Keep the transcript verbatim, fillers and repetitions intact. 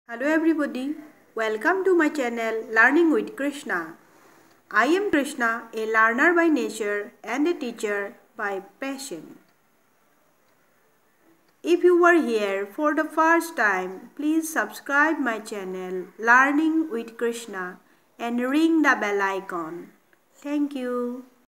Hello everybody, welcome to my channel Learning with Krishna. I am Krishna, a learner by nature and a teacher by passion. If you are here for the first time, please subscribe my channel Learning with Krishna and ring the bell icon. Thank you.